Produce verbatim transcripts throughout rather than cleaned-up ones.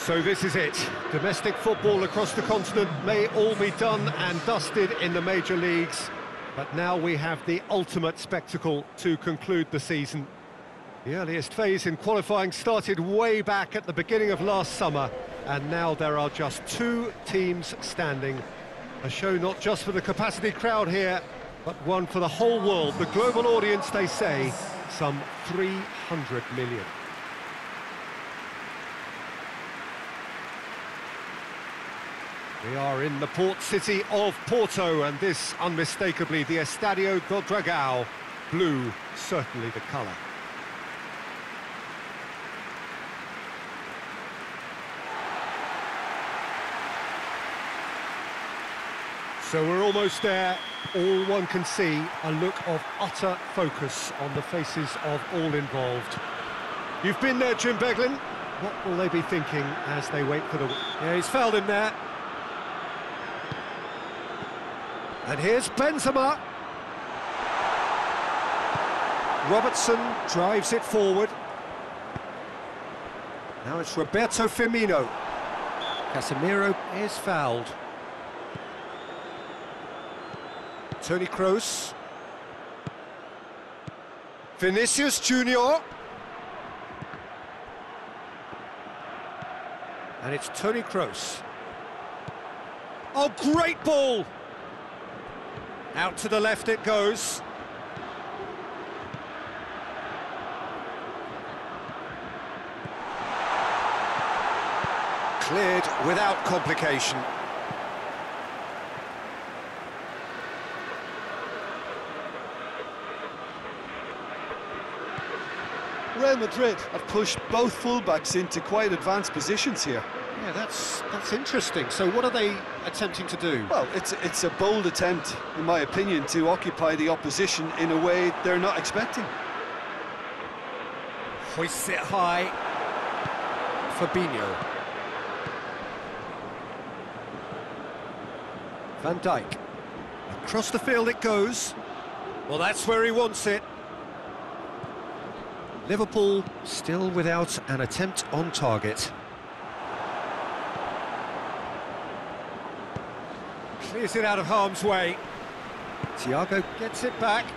So this is it. Domestic football across the continent may all be done and dusted in the major leagues, but now we have the ultimate spectacle to conclude the season. The earliest phase in qualifying started way back at the beginning of last summer, and now there are just two teams standing. A show not just for the capacity crowd here, but one for the whole world. The global audience, they say, some three hundred million. We are in the port city of Porto, and this, unmistakably, the Estadio do Dragão. Blue, certainly the colour. So we're almost there. All one can see, a look of utter focus on the faces of all involved. You've been there, Jim Beglin. What will they be thinking as they wait for the... Yeah, he's fouled him there. And here's Benzema. Robertson drives it forward. Now it's Roberto Firmino. Casemiro is fouled. Toni Kroos. Vinicius Junior. And it's Toni Kroos. Oh, great ball! Out to the left it goes. Cleared without complication. Real Madrid have pushed both fullbacks into quite advanced positions here. Yeah, that's that's interesting. So what are they attempting to do? Well, it's it's a bold attempt, in my opinion, to occupy the opposition in a way they're not expecting. Hoists it high. Fabinho. Van Dijk. Across the field it goes. Well, that's where he wants it. Liverpool still without an attempt on target. Clears it out of harm's way. Thiago gets it back.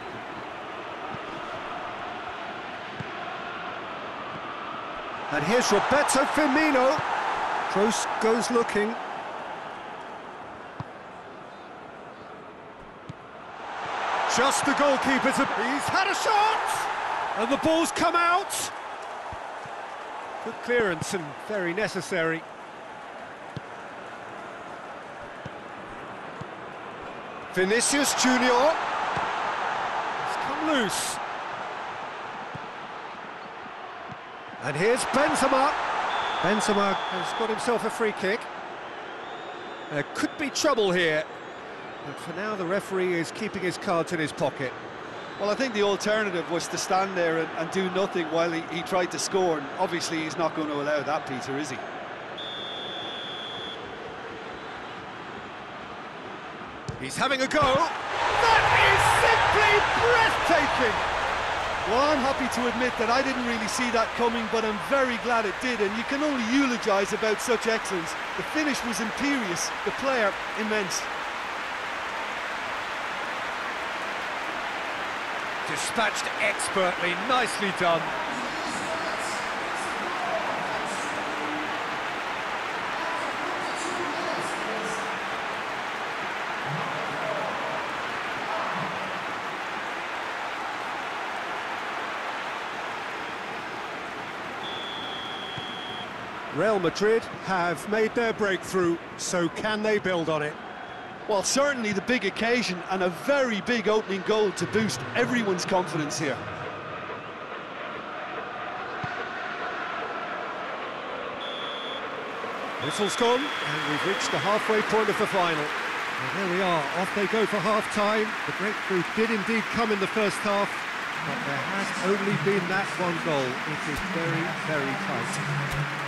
And here's Roberto Firmino. Kroos goes looking. Just the goalkeeper's... He's had a shot! And the ball's come out! Good clearance and very necessary. Vinicius Junior. It's come loose. And here's Benzema. Benzema has got himself a free kick. There could be trouble here. But for now, the referee is keeping his cards in his pocket. Well, I think the alternative was to stand there and, and do nothing while he, he tried to score, and obviously he's not going to allow that, Peter, is he? He's having a go. That is simply breathtaking! Well, I'm happy to admit that I didn't really see that coming, but I'm very glad it did, and you can only eulogise about such excellence. The finish was imperious, the player immense. Dispatched expertly, nicely done. Real Madrid have made their breakthrough, so can they build on it? Well, certainly the big occasion and a very big opening goal to boost everyone's confidence here. Whistle's gone, and we've reached the halfway point of the final. And there we are, off they go for half-time. The breakthrough did indeed come in the first half, but there has only been that one goal. It is very, very tight.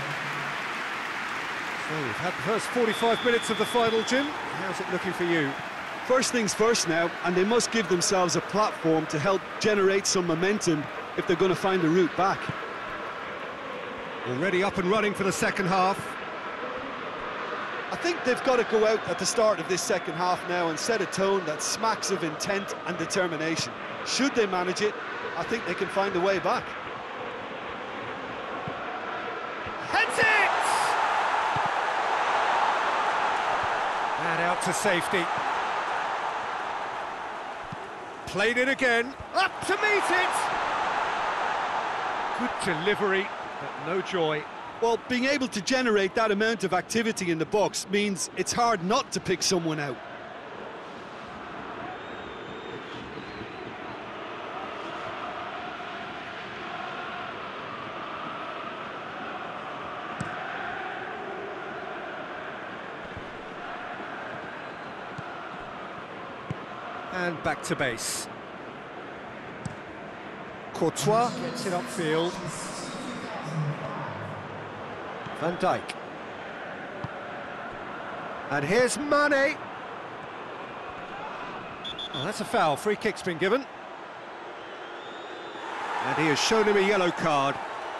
So we've had the first forty-five minutes of the final, Jim. How's it looking for you? First things first now, and they must give themselves a platform to help generate some momentum if they're going to find a route back. Already up and running for the second half. I think they've got to go out at the start of this second half now and set a tone that smacks of intent and determination. Should they manage it, I think they can find a way back. Heads it! And out to safety. Played it again. Up to meet it! Good delivery, but no joy. Well, being able to generate that amount of activity in the box means it's hard not to pick someone out. And back to base. Courtois gets it upfield. Van Dijk. And here's Mane. Oh, that's a foul. Free kick's been given. And he has shown him a yellow card.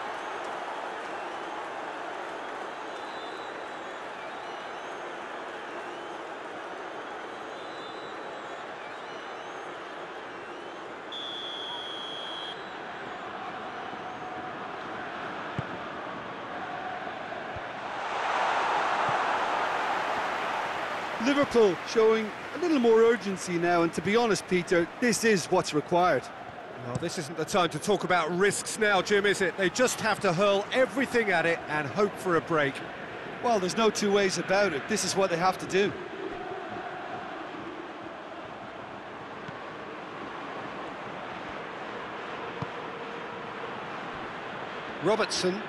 Liverpool showing a little more urgency now, and to be honest, Peter, this is what's required. Well, this isn't the time to talk about risks now, Jim, is it? They just have to hurl everything at it and hope for a break. Well, there's no two ways about it. This is what they have to do. Robertson.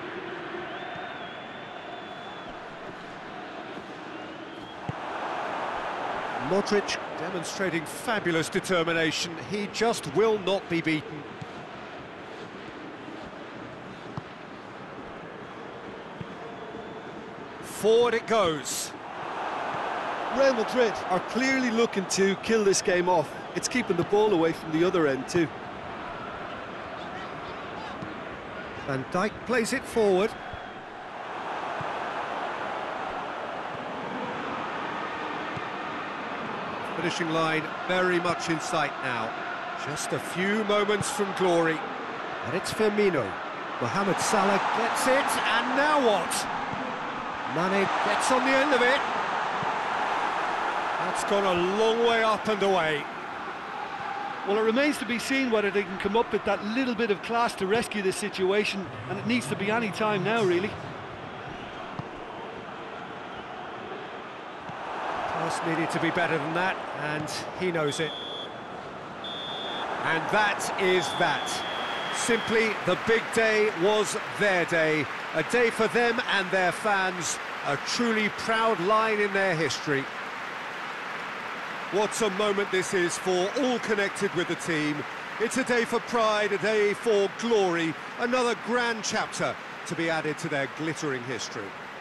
Modric demonstrating fabulous determination. He just will not be beaten. Forward it goes. Real Madrid are clearly looking to kill this game off. It's keeping the ball away from the other end too. Van Dijk plays it forward. Finishing line very much in sight now. Just a few moments from glory. And it's Firmino. Mohamed Salah gets it, and now what? Mane gets on the end of it. That's gone a long way up and away. Well, it remains to be seen whether they can come up with that little bit of class to rescue this situation, and it needs to be any time now, really. Pass needed to be better than that, and he knows it. And that is that. Simply, the big day was their day. A day for them and their fans. A truly proud line in their history. What a moment this is for all connected with the team. It's a day for pride, a day for glory. Another grand chapter to be added to their glittering history.